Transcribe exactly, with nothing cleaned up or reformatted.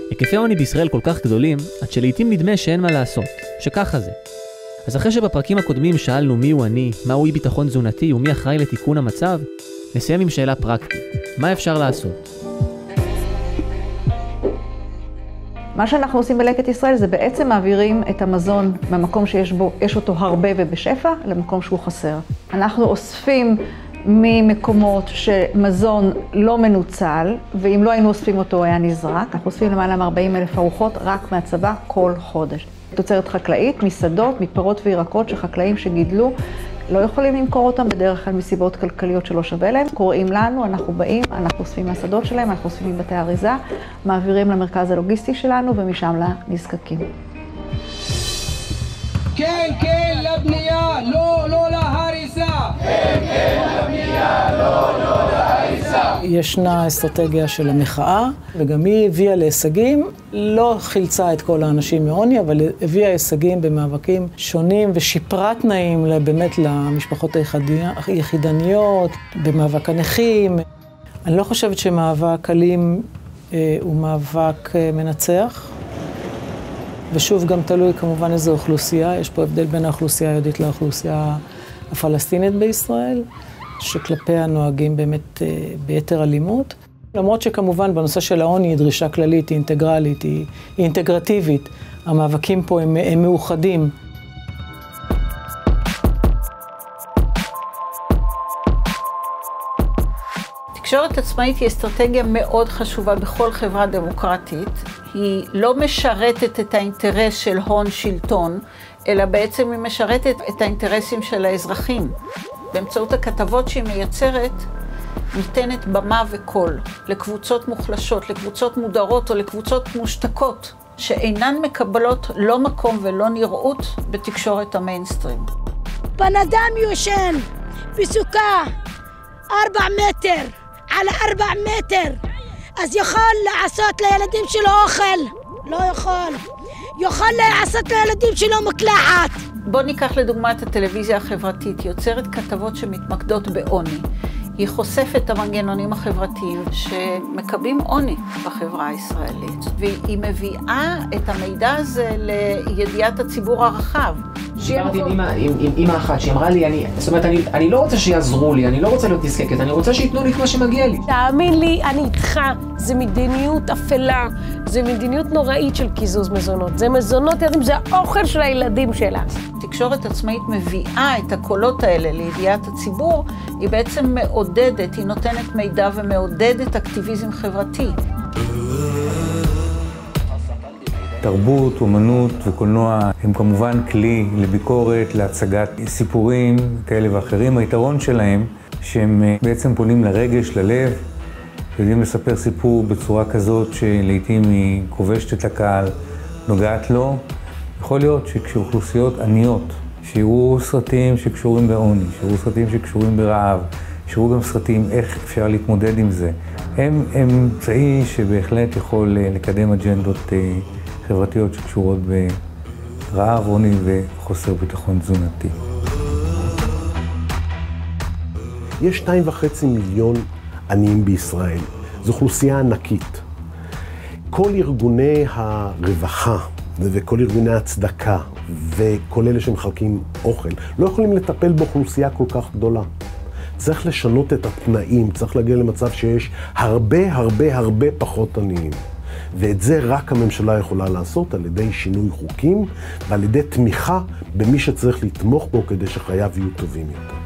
היקפי העוני בישראל כל כך גדולים, עד שלעיתים נדמה שאין מה לעשות, שככה זה. אז אחרי שבפרקים הקודמים שאלנו מי הוא אני, מהו אי ביטחון תזונתי ומי אחראי לתיקון המצב, נסיים עם שאלה פרקטית. מה אפשר לעשות? מה שאנחנו עושים בלקט ישראל זה בעצם מעבירים את המזון מהמקום שיש בו, יש אותו הרבה ובשפע, למקום שהוא חסר. אנחנו אוספים ממקומות שמזון לא מנוצל, ואם לא היינו אוספים אותו הוא היה נזרק. אנחנו אוספים למעלה מ-ארבעים אלף ארוחות רק מהצבא כל חודש. תוצרת חקלאית, מסעדות, מפירות וירקות שחקלאים שגידלו, לא יכולים למכור אותם בדרך כלל מסיבות כלכליות שלא שווה להם. קוראים לנו, אנחנו באים, אנחנו אוספים מהשדות שלהם, אנחנו אוספים מבתי האריזה, מעבירים למרכז הלוגיסטי שלנו ומשם לנזקקים. כן, כן, לבנייה, לא, לא להריסה. כן, כן, לבנייה, לא, לא להריסה. ישנה אסטרטגיה של המחאה, וגם היא הביאה להישגים, לא חילצה את כל האנשים מעוני, אבל הביאה הישגים במאבקים שונים, ושיפרה תנאים באמת למשפחות היחידניות, במאבק הנכים. אני לא חושבת שמאבק אלים אה, הוא מאבק אה, מנצח. ושוב, גם תלוי כמובן איזו אוכלוסייה. יש פה הבדל בין האוכלוסייה היהודית לאוכלוסייה הפלסטינית בישראל, שכלפיה נוהגים באמת אה, ביתר אלימות. למרות שכמובן בנושא של העוני היא דרישה כללית, היא אינטגרלית, היא, היא אינטגרטיבית. המאבקים פה הם, הם מאוחדים. תקשורת עצמאית היא אסטרטגיה מאוד חשובה בכל חברה דמוקרטית. היא לא משרתת את האינטרס של הון שלטון, אלא בעצם היא משרתת את האינטרסים של האזרחים. באמצעות הכתבות שהיא מייצרת, ניתנת במה וקול לקבוצות מוחלשות, לקבוצות מודרות או לקבוצות מושתקות, שאינן מקבלות לא מקום ולא נראות בתקשורת המיינסטרים. בן אדם יושן בסוכה ארבע מטר על ארבע מטר, אז יכול לעשות לילדים שלו אוכל, לא יכול. יכול לעשות לילדים שלו מקלחת. בוא ניקח לדוגמה את הטלוויזיה החברתית, היא יוצרת כתבות שמתמקדות בעוני. היא חושפת את המנגנונים החברתיים שמקבלים עוני בחברה הישראלית. והיא מביאה את המידע הזה לידיעת הציבור הרחב. דיברתי עם אמא אחת שאמרה לי, אני, זאת אומרת, אני, אני לא רוצה שיעזרו לי, אני לא רוצה להיות נזקקת, אני רוצה שיתנו לי את מה שמגיע לי. תאמין לי, אני איתך, זה מדיניות אפלה, זה מדיניות נוראית של קיזוז מזונות. זה מזונות, זה האוכל של הילדים שלה. תקשורת עצמאית מביאה את הקולות האלה לידיעת הציבור, היא בעצם מעודדת, היא נותנת מידע ומעודדת אקטיביזם חברתי. תרבות, אומנות וקולנוע הם כמובן כלי לביקורת, להצגת סיפורים כאלה ואחרים. היתרון שלהם שהם בעצם פונים לרגש, ללב, יודעים לספר סיפור בצורה כזאת שלעיתים היא כובשת את הקהל, נוגעת לו. יכול להיות שכשאוכלוסיות עניות, שיראו סרטים שקשורים בעוני, שיראו סרטים שקשורים ברעב, שיראו גם סרטים איך אפשר להתמודד עם זה, הם אמצעי שבהחלט יכול לקדם אג'נדות חברתיות שקשורות ברעב, עוני וחוסר ביטחון תזונתי. יש שתיים וחצי מיליון עניים בישראל. זו אוכלוסייה ענקית. כל ארגוני הרווחה וכל ארגוני הצדקה וכל אלה שמחלקים אוכל לא יכולים לטפל באוכלוסייה כל כך גדולה. צריך לשנות את התנאים, צריך להגיע למצב שיש הרבה הרבה הרבה פחות עניים. ואת זה רק הממשלה יכולה לעשות על ידי שינוי חוקים ועל ידי תמיכה במי שצריך לתמוך בו כדי שחייו יהיו טובים יותר.